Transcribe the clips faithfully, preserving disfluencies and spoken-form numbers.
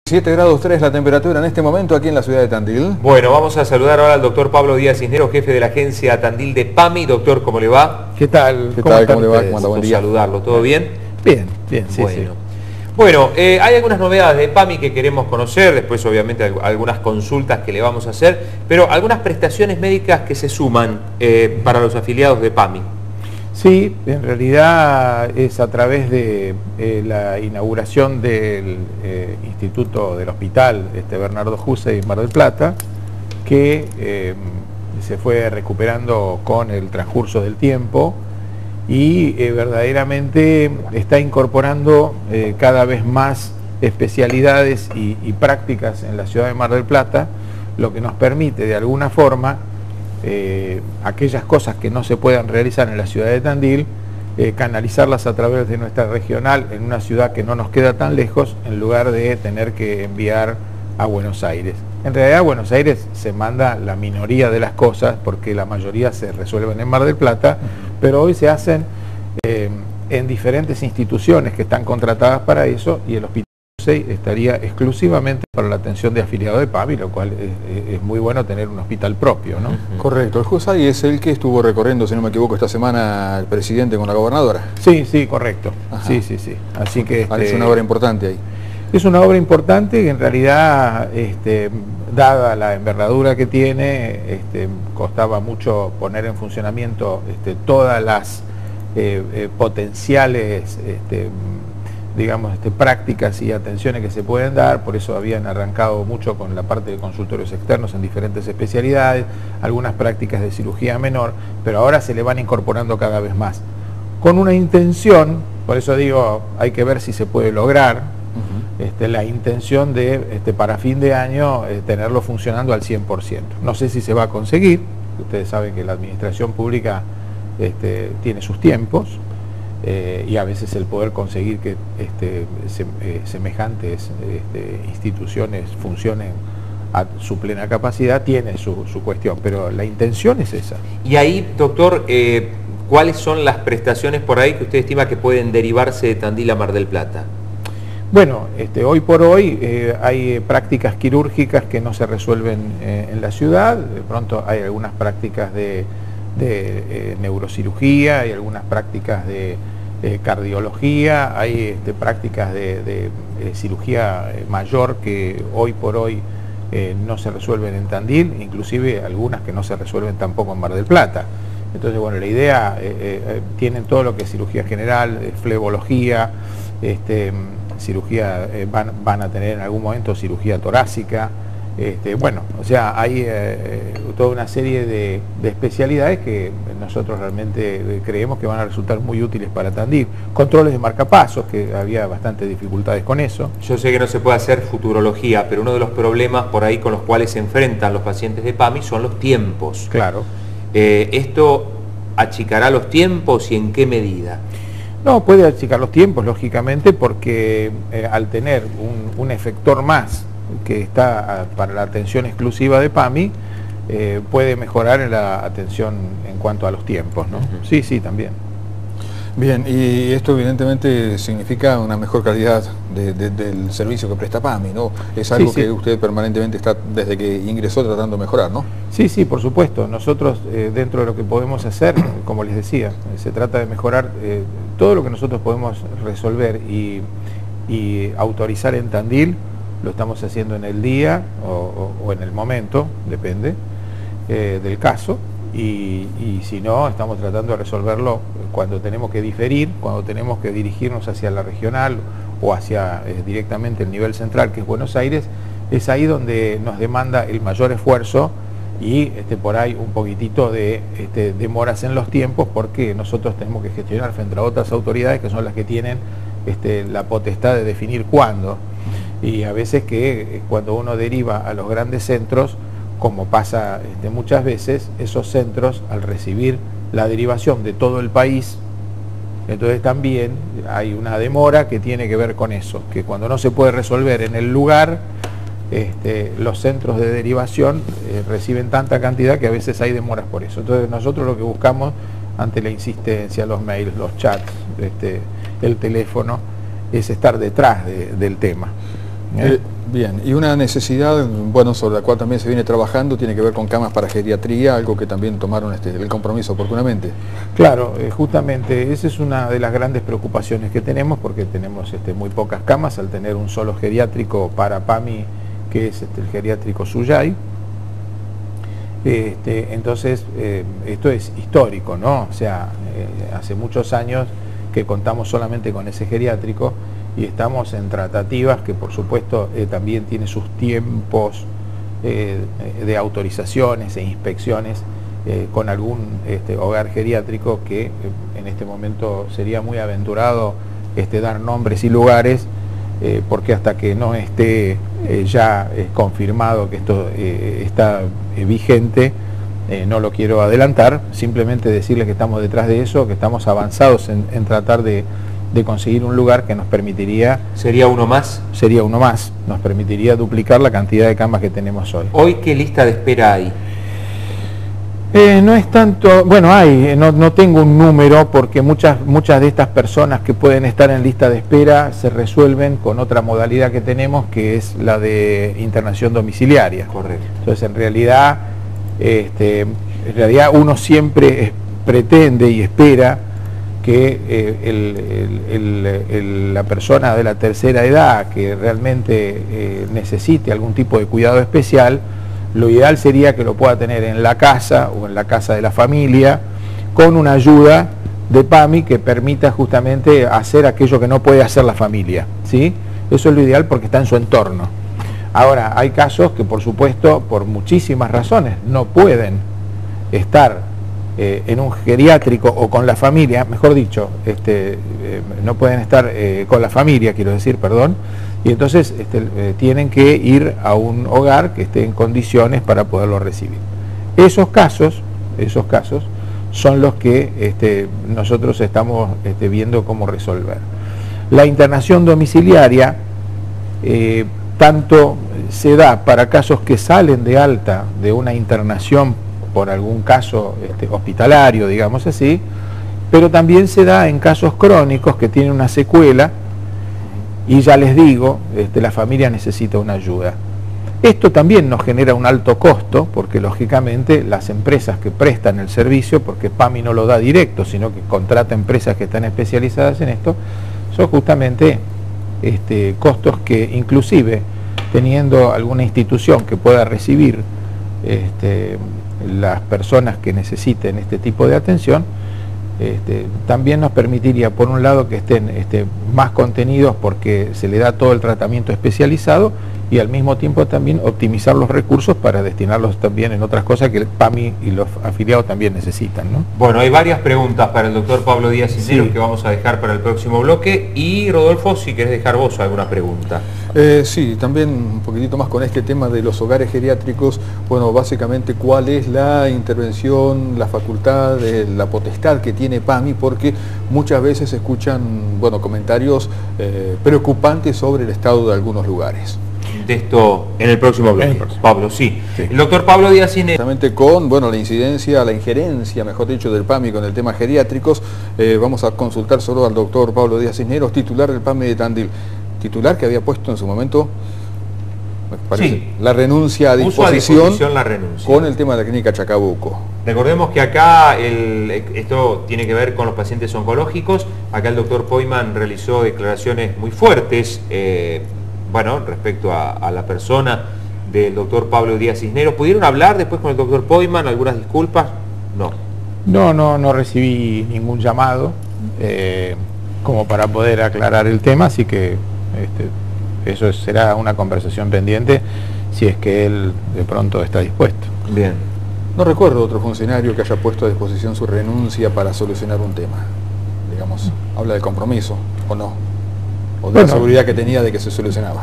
siete grados tres la temperatura en este momento aquí en la ciudad de Tandil. Bueno, vamos a saludar ahora al doctor Pablo Díaz Cisneros, jefe de la agencia Tandil de PAMI. Doctor, ¿cómo le va? ¿Qué tal? ¿Qué ¿Cómo, tal? ¿Cómo le va? ustedes? ¿Cómo anda? Buen Gusto día. saludarlo. ¿Todo bien? Bien, bien, sí, bueno. sí. Bueno, eh, hay algunas novedades de PAMI que queremos conocer, después obviamente al- algunas consultas que le vamos a hacer, pero algunas prestaciones médicas que se suman eh, para los afiliados de PAMI. Sí, en realidad es a través de eh, la inauguración del eh, Instituto del Hospital este Bernardo Husey en Mar del Plata, que eh, se fue recuperando con el transcurso del tiempo y eh, verdaderamente está incorporando eh, cada vez más especialidades y, y prácticas en la ciudad de Mar del Plata, lo que nos permite de alguna forma Eh, aquellas cosas que no se puedan realizar en la ciudad de Tandil, eh, canalizarlas a través de nuestra regional en una ciudad que no nos queda tan lejos, en lugar de tener que enviar a Buenos Aires. En realidad a Buenos Aires se manda la minoría de las cosas, porque la mayoría se resuelven en Mar del Plata, pero hoy se hacen eh, en diferentes instituciones que están contratadas para eso, y el hospital estaría exclusivamente para la atención de afiliados de PAMI, lo cual es, es muy bueno tener un hospital propio, ¿no? Uh-huh. Correcto, el Husey es el que estuvo recorriendo, si no me equivoco, esta semana el presidente con la gobernadora. Sí, sí, correcto. Ajá. Sí, sí, sí. Así que Ah, este, es una obra importante ahí. es una obra importante que en realidad, este, dada la envergadura que tiene, este, costaba mucho poner en funcionamiento este, todas las eh, eh, potenciales este, digamos, este, prácticas y atenciones que se pueden dar. Por eso habían arrancado mucho con la parte de consultorios externos en diferentes especialidades, algunas prácticas de cirugía menor, pero ahora se le van incorporando cada vez más, con una intención, por eso digo, hay que ver si se puede lograr, uh-huh. este, la intención de, este, para fin de año, eh, tenerlo funcionando al cien por ciento. No sé si se va a conseguir, ustedes saben que la administración pública este, tiene sus tiempos, Eh, y a veces el poder conseguir que este, se, eh, semejantes este, instituciones funcionen a su plena capacidad tiene su, su cuestión, pero la intención es esa. Y ahí, doctor, eh, ¿cuáles son las prestaciones por ahí que usted estima que pueden derivarse de Tandil a Mar del Plata? Bueno, este, hoy por hoy eh, hay prácticas quirúrgicas que no se resuelven eh, en la ciudad. De pronto hay algunas prácticas de de eh, neurocirugía, hay algunas prácticas de eh, cardiología, hay este, prácticas de, de, de cirugía mayor que hoy por hoy eh, no se resuelven en Tandil, inclusive algunas que no se resuelven tampoco en Mar del Plata. Entonces, bueno, la idea, eh, eh, tienen todo lo que es cirugía general, eh, flebología, este, cirugía, eh, van, van a tener en algún momento cirugía torácica. Este, bueno, o sea, hay eh, toda una serie de, de especialidades que nosotros realmente creemos que van a resultar muy útiles para Tandil. Controles de marcapasos, que había bastantes dificultades con eso. Yo sé que no se puede hacer futurología, pero uno de los problemas por ahí con los cuales se enfrentan los pacientes de PAMI son los tiempos. Claro. Eh, ¿Esto achicará los tiempos y en qué medida? No, puede achicar los tiempos, lógicamente, porque eh, al tener un, un efector más que está para la atención exclusiva de PAMI, eh, puede mejorar la atención en cuanto a los tiempos, ¿no? Uh-huh. Sí, sí, también. Bien, y esto evidentemente significa una mejor calidad de, de, del servicio que presta PAMI, ¿no? Es algo sí, sí. que usted permanentemente está, desde que ingresó, tratando de mejorar, ¿no? Sí, sí, por supuesto. Nosotros, eh, dentro de lo que podemos hacer, como les decía, eh, se trata de mejorar eh, todo lo que nosotros podemos resolver y, y autorizar en Tandil. Lo estamos haciendo en el día o, o, o en el momento, depende eh, del caso, y, y si no, estamos tratando de resolverlo cuando tenemos que diferir, cuando tenemos que dirigirnos hacia la regional o hacia eh, directamente el nivel central, que es Buenos Aires. Es ahí donde nos demanda el mayor esfuerzo y este, por ahí un poquitito de este, demoras en los tiempos, porque nosotros tenemos que gestionar frente a otras autoridades que son las que tienen este, la potestad de definir cuándo. Y a veces que cuando uno deriva a los grandes centros, como pasa este, muchas veces, esos centros al recibir la derivación de todo el país, entonces también hay una demora que tiene que ver con eso, que cuando no se puede resolver en el lugar, este, los centros de derivación eh, reciben tanta cantidad que a veces hay demoras por eso. Entonces nosotros lo que buscamos ante la insistencia, los mails, los chats, este, el teléfono, es estar detrás de, del tema. ¿eh? Eh, bien, y una necesidad, bueno, sobre la cual también se viene trabajando, tiene que ver con camas para geriatría, algo que también tomaron este, el compromiso oportunamente. Claro, eh, justamente esa es una de las grandes preocupaciones que tenemos, porque tenemos este, muy pocas camas al tener un solo geriátrico para PAMI, que es este, el geriátrico Suyay. Este, entonces, eh, esto es histórico, ¿no? O sea, eh, hace muchos años que contamos solamente con ese geriátrico y estamos en tratativas que, por supuesto, eh, también tiene sus tiempos eh, de autorizaciones e inspecciones eh, con algún este, hogar geriátrico que eh, en este momento sería muy aventurado este, dar nombres y lugares, eh, porque hasta que no esté eh, ya eh, confirmado que esto eh, está eh, vigente, eh, no lo quiero adelantar, simplemente decirles que estamos detrás de eso, que estamos avanzados en, en tratar de, de conseguir un lugar que nos permitiría... ¿Sería uno más? Sería uno más, nos permitiría duplicar la cantidad de camas que tenemos hoy. ¿Hoy qué lista de espera hay? Eh, no es tanto, bueno, hay, no, no tengo un número, porque muchas, muchas de estas personas que pueden estar en lista de espera se resuelven con otra modalidad que tenemos, que es la de internación domiciliaria. Correcto. Entonces, en realidad, este, en realidad uno siempre es, pretende y espera que eh, el, el, el, el, la persona de la tercera edad que realmente eh, necesite algún tipo de cuidado especial, lo ideal sería que lo pueda tener en la casa o en la casa de la familia, con una ayuda de PAMI que permita justamente hacer aquello que no puede hacer la familia, ¿sí? Eso es lo ideal porque está en su entorno. Ahora, hay casos que, por supuesto, por muchísimas razones, no pueden estar eh, en un geriátrico o con la familia, mejor dicho, este, eh, no pueden estar eh, con la familia, quiero decir, perdón, y entonces este, eh, tienen que ir a un hogar que esté en condiciones para poderlo recibir. Esos casos, esos casos son los que este, nosotros estamos este, viendo cómo resolver. La internación domiciliaria eh, tanto se da para casos que salen de alta de una internación por algún caso este, hospitalario, digamos así, pero también se da en casos crónicos que tienen una secuela. Y ya les digo, este, la familia necesita una ayuda. Esto también nos genera un alto costo, porque lógicamente las empresas que prestan el servicio, porque PAMI no lo da directo, sino que contrata empresas que están especializadas en esto, son justamente este, costos que, inclusive teniendo alguna institución que pueda recibir este, las personas que necesiten este tipo de atención, Este, también nos permitiría, por un lado, que estén este, más contenidos porque se le da todo el tratamiento especializado, y al mismo tiempo también optimizar los recursos para destinarlos también en otras cosas que el PAMI y los afiliados también necesitan, ¿no? Bueno, hay varias preguntas para el doctor Pablo Díaz Cisneros, sí, que vamos a dejar para el próximo bloque. Y Rodolfo, si querés dejar vos alguna pregunta. Eh, sí, también un poquitito más con este tema de los hogares geriátricos. Bueno, básicamente, ¿cuál es la intervención, la facultad, eh, la potestad que tiene PAMI? Porque muchas veces se escuchan, bueno, comentarios eh, preocupantes sobre el estado de algunos lugares. De esto en el próximo bloque, el próximo. Pablo, sí. sí. El doctor Pablo Díaz Cisneros. Exactamente, con bueno, la incidencia, la injerencia, mejor dicho, del PAMI con el tema geriátricos, eh, vamos a consultar solo al doctor Pablo Díaz Cisneros, titular del PAMI de Tandil. Titular que había puesto en su momento, me parece, sí, la renuncia a disposición, a disposición la renuncia. Con el tema de la clínica Chacabuco. Recordemos que acá el, esto tiene que ver con los pacientes oncológicos. Acá el doctor Poiman realizó declaraciones muy fuertes, eh, bueno, respecto a, a la persona del doctor Pablo Díaz Cisneros. ¿Pudieron hablar después con el doctor Poiman? ¿Algunas disculpas? No. No, no, no recibí ningún llamado eh, como para poder aclarar el tema, así que este, eso será una conversación pendiente si es que él de pronto está dispuesto. Bien. No recuerdo otro funcionario que haya puesto a disposición su renuncia para solucionar un tema. Digamos, habla de compromiso, ¿o no? O de bueno, la seguridad que tenía de que se solucionaba.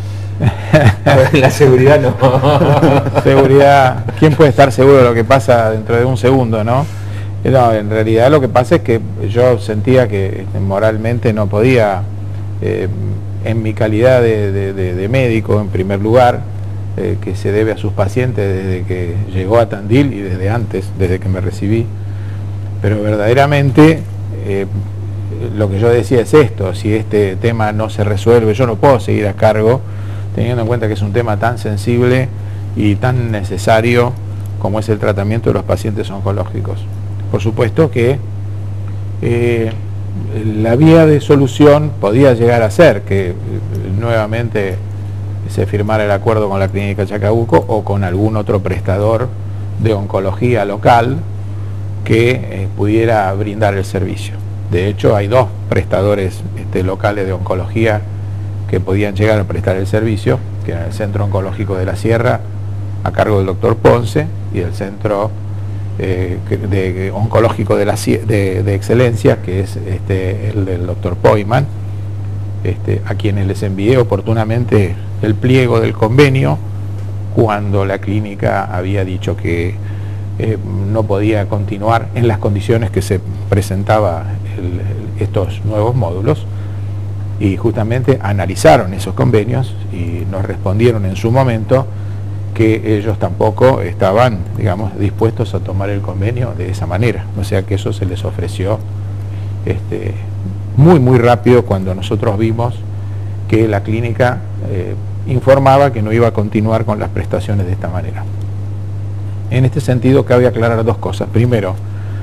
La seguridad no. Seguridad, ¿quién puede estar seguro de lo que pasa dentro de un segundo, no? No, en realidad lo que pasa es que yo sentía que moralmente no podía, eh, en mi calidad de, de, de, de médico en primer lugar, eh, que se debe a sus pacientes desde que llegó a Tandil y desde antes, desde que me recibí, pero verdaderamente eh, lo que yo decía es esto: si este tema no se resuelve, yo no puedo seguir a cargo teniendo en cuenta que es un tema tan sensible y tan necesario como es el tratamiento de los pacientes oncológicos. Por supuesto que eh, la vía de solución podía llegar a ser que eh, nuevamente se firmara el acuerdo con la Clínica Chacabuco o con algún otro prestador de oncología local que eh, pudiera brindar el servicio. De hecho, hay dos prestadores este, locales de oncología que podían llegar a prestar el servicio, que era el Centro Oncológico de la Sierra, a cargo del doctor Ponce, y el Centro eh, de, de Oncológico de, la, de, de Excelencia, que es este, el del doctor Poiman, este, a quienes les envié oportunamente el pliego del convenio cuando la clínica había dicho que eh, no podía continuar en las condiciones que se presentaba el, el, estos nuevos módulos, y justamente analizaron esos convenios y nos respondieron en su momento que ellos tampoco estaban, digamos, dispuestos a tomar el convenio de esa manera, o sea que eso se les ofreció este, muy muy rápido cuando nosotros vimos que la clínica eh, informaba que no iba a continuar con las prestaciones de esta manera. En este sentido cabe aclarar dos cosas. Primero,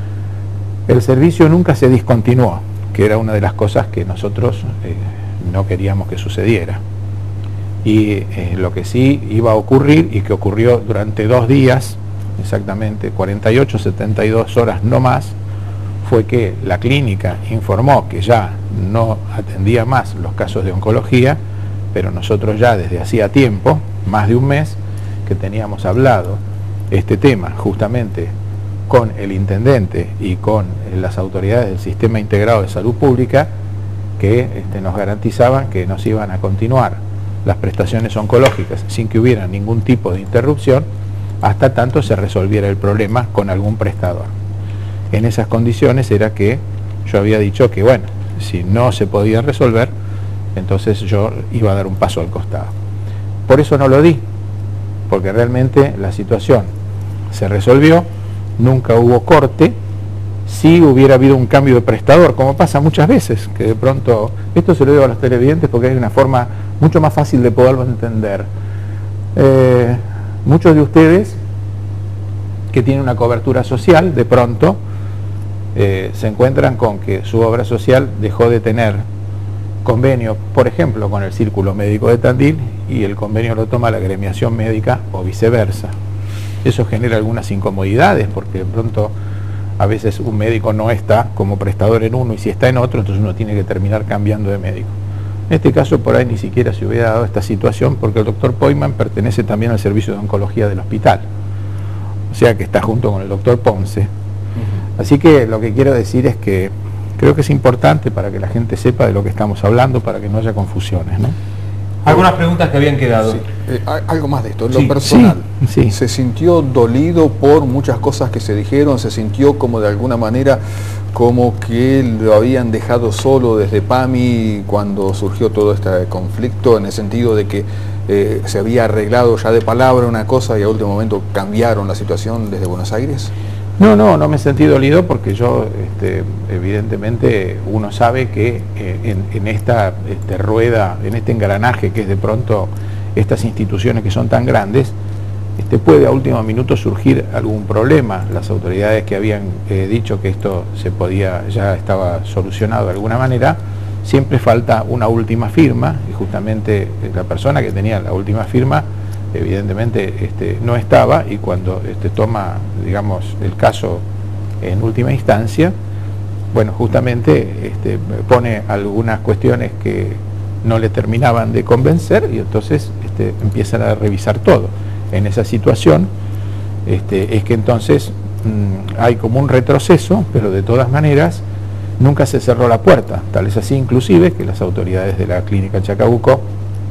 el servicio nunca se discontinuó, que era una de las cosas que nosotros eh, no queríamos que sucediera. Y eh, lo que sí iba a ocurrir, y que ocurrió durante dos días, exactamente cuarenta y ocho, setenta y dos horas no más, fue que la clínica informó que ya no atendía más los casos de oncología, pero nosotros ya desde hacía tiempo, más de un mes, que teníamos hablado este tema justamente con el intendente y con las autoridades del Sistema Integrado de Salud Pública, que este, nos garantizaban que nos iban a continuar las prestaciones oncológicas sin que hubiera ningún tipo de interrupción hasta tanto se resolviera el problema con algún prestador. En esas condiciones era que yo había dicho que bueno, si no se podía resolver, entonces yo iba a dar un paso al costado. Por eso no lo di, porque realmente la situación se resolvió, nunca hubo corte. Si hubiera habido un cambio de prestador, como pasa muchas veces, que de pronto, esto se lo digo a los televidentes porque es una forma mucho más fácil de poderlo entender. Eh, muchos de ustedes que tienen una cobertura social, de pronto eh, se encuentran con que su obra social dejó de tener convenio, por ejemplo, con el Círculo Médico de Tandil, y el convenio lo toma la agremiación médica o viceversa. Eso genera algunas incomodidades porque de pronto a veces un médico no está como prestador en uno y si está en otro, entonces uno tiene que terminar cambiando de médico. En este caso por ahí ni siquiera se hubiera dado esta situación porque el doctor Poiman pertenece también al servicio de oncología del hospital, o sea que está junto con el doctor Ponce. Uh-huh. Así que lo que quiero decir es que creo que es importante para que la gente sepa de lo que estamos hablando, para que no haya confusiones, ¿no? Algunas preguntas que habían quedado. Sí. Eh, algo más de esto, en lo sí, personal. Sí, sí. ¿Se sintió dolido por muchas cosas que se dijeron? ¿Se sintió como de alguna manera como que lo habían dejado solo desde PAMI cuando surgió todo este conflicto, en el sentido de que eh, se había arreglado ya de palabra una cosa y a último momento cambiaron la situación desde Buenos Aires? No, no, no me sentí dolido porque yo, este, evidentemente, uno sabe que eh, en, en esta este, rueda, en este engranaje que es de pronto estas instituciones que son tan grandes, este, puede a último minuto surgir algún problema. Las autoridades que habían eh, dicho que esto se podía, ya estaba solucionado de alguna manera, siempre falta una última firma, y justamente la persona que tenía la última firma evidentemente este, no estaba, y cuando este, toma, digamos, el caso en última instancia, bueno, justamente este, pone algunas cuestiones que no le terminaban de convencer y entonces este, empiezan a revisar todo. En esa situación este, es que entonces mmm, hay como un retroceso, pero de todas maneras nunca se cerró la puerta. Tal es así inclusive que las autoridades de la clínica Chacabuco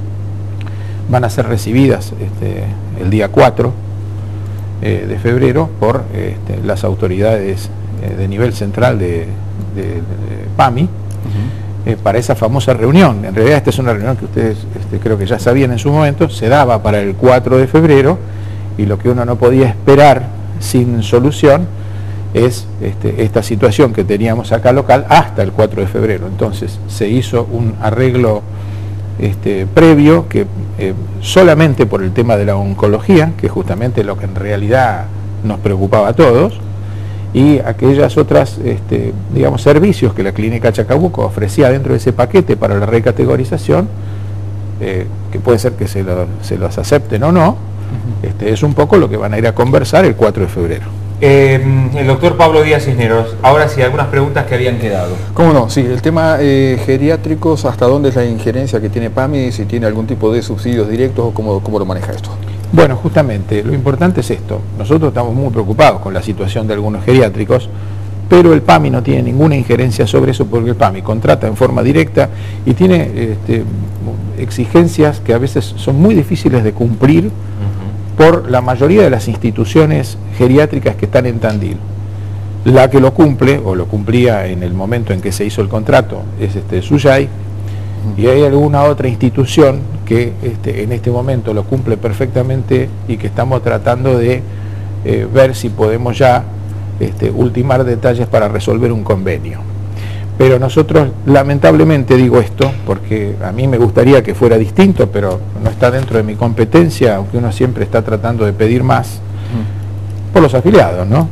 van a ser recibidas este, el día cuatro eh, de febrero por este, las autoridades eh, de nivel central de, de, de PAMI, uh-huh. eh, para esa famosa reunión. En realidad esta es una reunión que ustedes este, creo que ya sabían en su momento, se daba para el cuatro de febrero, y lo que uno no podía esperar sin solución es este, esta situación que teníamos acá local hasta el cuatro de febrero. Entonces se hizo un arreglo este, previo que eh, solamente por el tema de la oncología, que es justamente lo que en realidad nos preocupaba a todos, y aquellas otras, este, digamos, servicios que la Clínica Chacabuco ofrecía dentro de ese paquete para la recategorización, eh, que puede ser que se, lo, se los acepten o no, uh-huh. este, es un poco lo que van a ir a conversar el cuatro de febrero. Eh, el doctor Pablo Díaz Cisneros, ahora sí, algunas preguntas que habían quedado. ¿Cómo no? Sí, el tema eh, geriátricos, ¿hasta dónde es la injerencia que tiene PAMI? Si tiene algún tipo de subsidios directos o cómo, cómo lo maneja esto. Bueno, justamente, lo importante es esto. Nosotros estamos muy preocupados con la situación de algunos geriátricos, pero el PAMI no tiene ninguna injerencia sobre eso porque el PAMI contrata en forma directa y tiene este, exigencias que a veces son muy difíciles de cumplir uh-huh. por la mayoría de las instituciones geriátricas que están en Tandil. La que lo cumple, o lo cumplía en el momento en que se hizo el contrato, es este, Suyay, uh-huh. y hay alguna otra institución que este, en este momento lo cumple perfectamente y que estamos tratando de eh, ver si podemos ya este, ultimar detalles para resolver un convenio. Pero nosotros, lamentablemente digo esto, porque a mí me gustaría que fuera distinto, pero no está dentro de mi competencia, aunque uno siempre está tratando de pedir más, mm. por los afiliados, ¿no?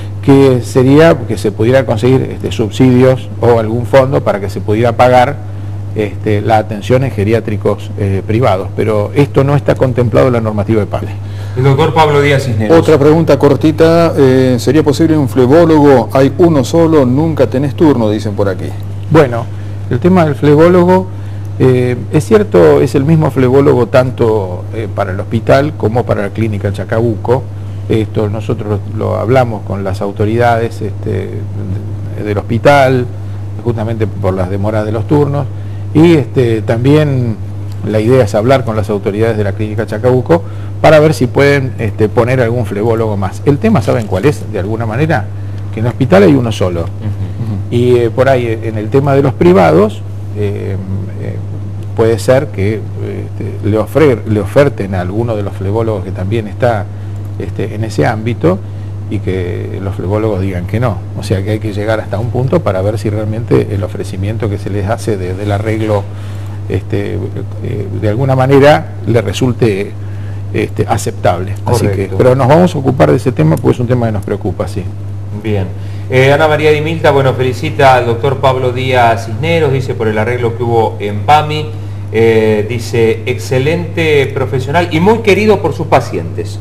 Que sería que se pudiera conseguir este, subsidios o algún fondo para que se pudiera pagar Este, la atención en geriátricos eh, privados, pero esto no está contemplado en la normativa de PAMI. El doctor Pablo Díaz Cisneros. Otra pregunta cortita, eh, ¿sería posible un flebólogo? Hay uno solo, nunca tenés turno, dicen por aquí. Bueno, el tema del flebólogo, eh, es cierto, es el mismo flebólogo tanto eh, para el hospital como para la Clínica Chacabuco. Esto nosotros lo hablamos con las autoridades este, del hospital, justamente por las demoras de los turnos. Y este, también la idea es hablar con las autoridades de la Clínica Chacabuco para ver si pueden este, poner algún flebólogo más. El tema, ¿saben cuál es? De alguna manera, que en el hospital hay uno solo. Uh-huh. Y eh, por ahí, en el tema de los privados, eh, eh, puede ser que este, le, ofre, le oferten a alguno de los flebólogos que también está este, en ese ámbito, y que los flebólogos digan que no. O sea que hay que llegar hasta un punto para ver si realmente el ofrecimiento que se les hace de, del arreglo este, eh, de alguna manera le resulte este, aceptable. Así que, pero nos vamos a ocupar de ese tema porque es un tema que nos preocupa, sí. Bien. Eh, Ana María Di Milta, bueno, felicita al doctor Pablo Díaz Cisneros, dice por el arreglo que hubo en PAMI, eh, dice excelente profesional y muy querido por sus pacientes.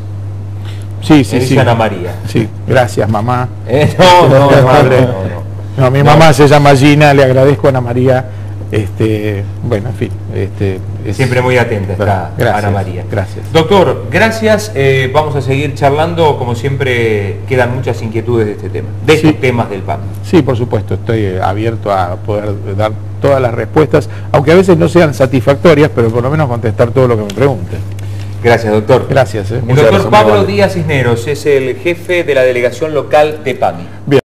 Sí, sí, sí. Ana María. Sí, gracias mamá. Eh, no, no, no, madre. No, no, no. Mi no. mamá se llama Gina, le agradezco a Ana María. Este, bueno, en fin. Este, es... Siempre muy atenta está gracias, Ana María. Gracias. Doctor, gracias. Eh, vamos a seguir charlando. Como siempre, quedan muchas inquietudes de este tema, de sí. estos temas del PAMI. Sí, por supuesto. Estoy abierto a poder dar todas las respuestas, aunque a veces no sean satisfactorias, pero por lo menos contestar todo lo que me pregunten. Gracias, doctor. Gracias. Eh. El doctor Pablo Díaz Cisneros es el jefe de la delegación local de PAMI. Bien.